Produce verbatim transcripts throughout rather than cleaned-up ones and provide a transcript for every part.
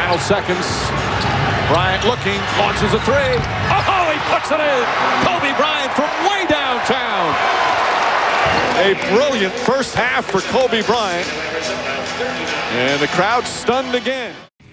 Final seconds. Bryant looking, launches a three. Oh, he puts it in. Kobe Bryant from way downtown. A brilliant first half for Kobe Bryant. And the crowd stunned again.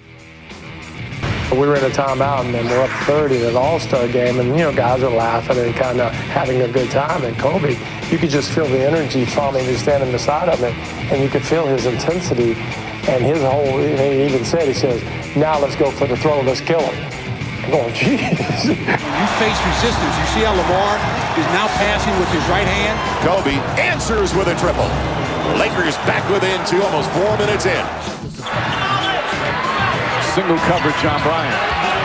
We were in a timeout, and then we're up thirty at an all-star game, and, you know, guys are laughing and kind of having a good time. And Kobe, you could just feel the energy from him. He's standing beside him, and, and you could feel his intensity and his whole, he even said, he says, now let's go for the throw, let's kill him. I'm going, geez. You face resistance. You see how Lamar is now passing with his right hand? Kobe answers with a triple. Lakers back within two, almost four minutes in. Single coverage on Bryant.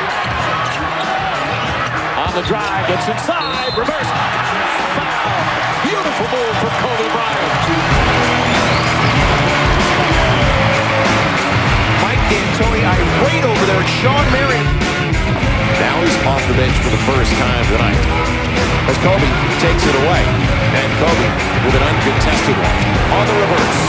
On the drive, gets inside, reverse. Foul. Beautiful move from Kobe Bryant. Mike D'Antoni irate over there at Shawn Marion. Now he's off the bench for the first time tonight as Kobe takes it away. And Kobe with an uncontested one on the reverse.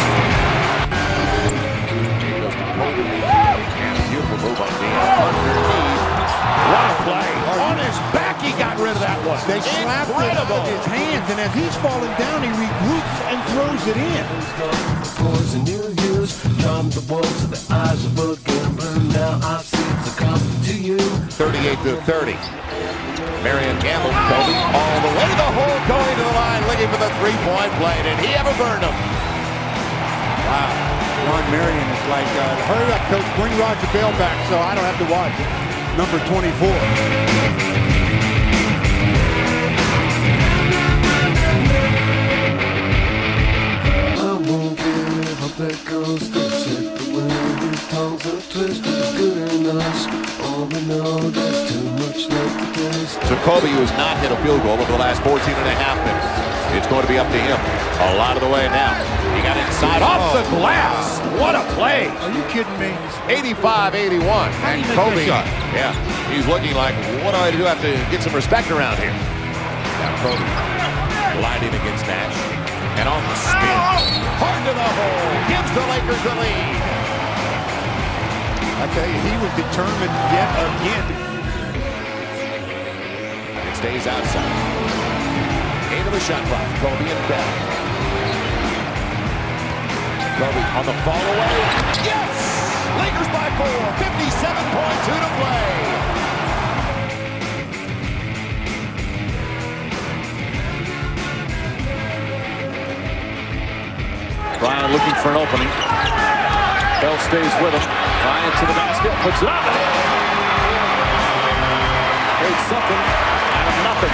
Beautiful move on D'Antoni. Underneath. What a play. On his back, he got rid of that one. They slapped it with his hands, and as he's falling down, he regroups and throws it in. thirty-eight to thirty. Marion Gamble, Kobe all the way to the hole, going to the line, looking for the three-point play. Did he ever burn him? Wow. Shawn Marion is like, uh, hurry up, coach, bring Roger Bell back so I don't have to watch it. Number twenty-four. So Kobe, who has not hit a field goal over the last fourteen and a half minutes. It's going to be up to him a lot of the way now. He got inside, off the glass. What a play. Are you kidding me? eighty-five eighty-one. And Kobe, yeah, he's looking like, what do I do? I have to get some respect around here. Now Kobe gliding against Nash. And on the spin. Hard to the hole. Gives the Lakers the lead. I tell you, he was determined yet again. It stays outside. Eight of the shot clock. Kobe and Bell. Kobe on the fall away. Yes! Lakers by four. fifty-seven point two to play. Bryant looking for an opening. Bell stays with him. Bryant to the basket, puts it up. Made something out of nothing.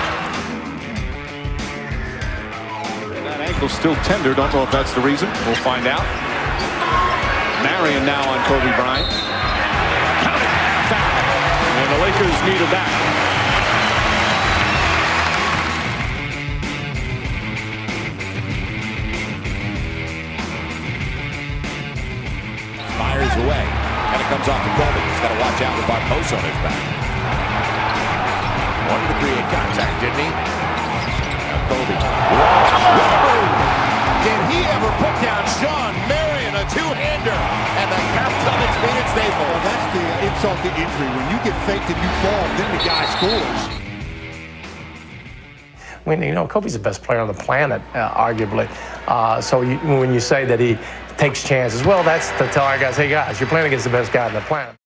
And that ankle's still tender. Don't know if that's the reason. We'll find out. Marion now on Kobe Bryant. Count it. Foul. And the Lakers needed that. Fires away, and it comes off to Kobe. He's got to watch out with Barbosa on his back. Wanted to create contact, didn't he? Now Kobe. Did he ever put down Shawn Marion, a two-hander, and the Caps on its feet at Staples? Well, that's the insult to injury. When you get faked and you fall, then the guy scores. When, you know, Kobe's the best player on the planet, uh, arguably. Uh, so you, when you say that he takes chances, well, that's to tell our guys, hey, guys, you're playing against the best guy on the planet.